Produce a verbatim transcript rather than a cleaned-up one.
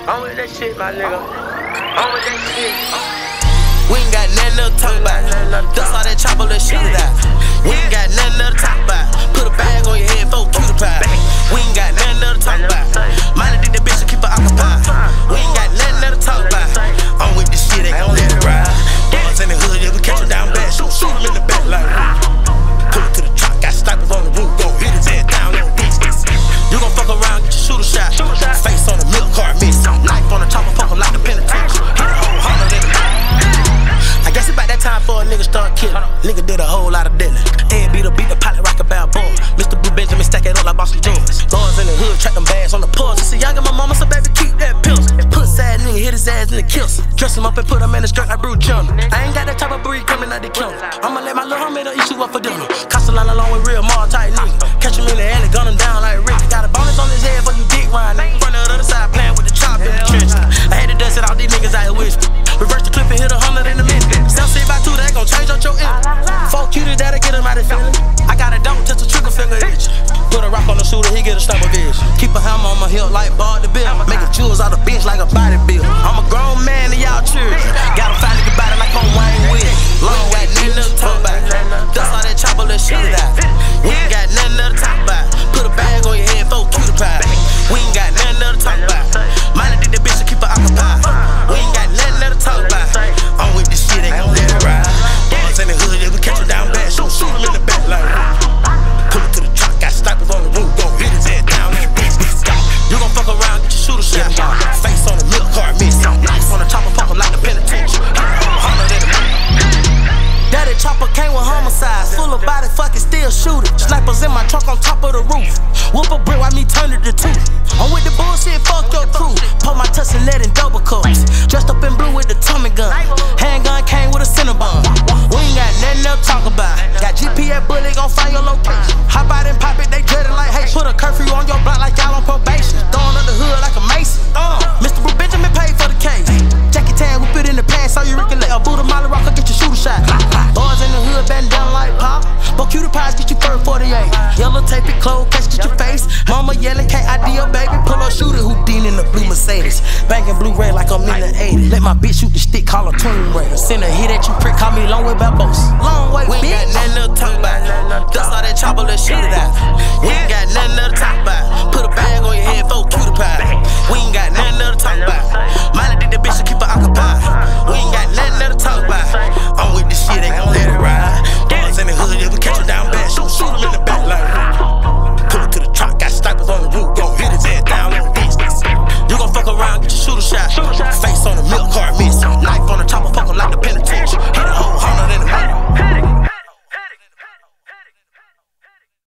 I'm with that shit, my nigga. I'm with that shit. We ain't got nothing to talk about. Dust all that chopper, let's shoot it out. We ain't got nothing to talk about. Put a bag on your head for a cutie pie. We ain't got nothing to talk about. Miley did the bitch and keep her occupied. We ain't got nothing to talk about. I'm with this shit, ain't gon' let it ride. Boys in the hood, yeah, we catch him down bad. Shoot, shoot him in the back like pull it to the truck, got snipers on the roof, go hit his head down on distance. You gon' fuck around, get your shooter shot. Face on the milk car, miss. Knife on the chopper, fuck him like the penitentiary. Hit a whole hundred in the I guess it's about that time for a nigga start killing. Nigga did a whole lot of dealing. Ed beat a beat, the pilot rock a bad boy. Mister Blue Benjamin stack it up like Boston Jones. Boys in the hood, track them bags on the pulse. See, I got my mama, so baby, keep that pills. Put sad nigga, hit his ass in the kills. Dress him up and put him in the skirt like Bruce Jenner. I ain't got that type of breed coming out the killer. I'ma let my little homie eat you up for dinner. Castellana along with real mall type nigga. Catch him in the alley, gun him down like Rick. Got a bonus on his head for you dick riding. Front of the other side playing with the chop in the trench. I had to dust it all these niggas out here whisper. Reverse the clip and hit a hundred in a minute. South City by two, that gon' change up your image. Four cuties that'll get him out of feeling. I got a dope, just a trigger finger itch. Put a rock on the shooter, he get a stump of vision. Keep a hammer on my hip like Bard the Bill. Making jewels out of bitch like a body bill. I'm a grown man and y'all children. Gotta find a body like I'm Wayne Will. Long way, nothing to talk about. Dust all that chopper, let's shoot it out. We ain't got nothing to talk about. Put a bag on your head for a cutie pie. We ain't got nothing to talk about. Miley did the bitch and keep her occupied. We ain't got nothing to talk about. I'm with this shit, ain't gon' let it ride. Boys in the hood, yeah, we catch him down bad. Shoot, shoot him in the back like pull it to the truck, got snipers on the roof, go hit his head down on business. You gon' fuck around, get your shooter shot. Face on the milk car, miss. Knife on the chopper, fuck him like the penitentiary. Daddy chopper came with homicides. Full of body, fucking still shooting. Snipers in my truck on top of the roof. Whoop a brick, why me turn it to two? I'm with the bullshit, fuck your crew. Pull my touch and let in double cups. Dressed up in blue with the Tommy gun. Handgun came with a Cinnabon. We ain't got nothing else to talk about. Got G P S bullet gon' find your location. Hop out and pop it, they dread it like hey. Put a curfew on your block like y'all on probation. Throwing up the hood like a mason. Uh, Mister Blue Benjamin paid for the case. Jackie Tan, whip it in the pants so you recollect. A Buddha Molly Rocker, get your shooter shot. Boys in the hood, bend down like pop. But cutie pies, get you first forty-eight. Yellow tape it close, catch get your face. Mama yelling, can't I D your baby? Pull up shooter, Houdini in the blue Mercedes. Banging Blu-ray like I'm in the eighties. Let my bitch shoot the stick, call her Tomb Raider. Send a hit at you, prick, call me Long Way Barbosa. Long way, we ain't got nothing to talk about. Dust all that chopper, let's shoot it out. We ain't got nothing to talk about. Put a bag on your head for a cutie pie. We ain't got nothing to talk about. Miley did the bitch and keep her occupied.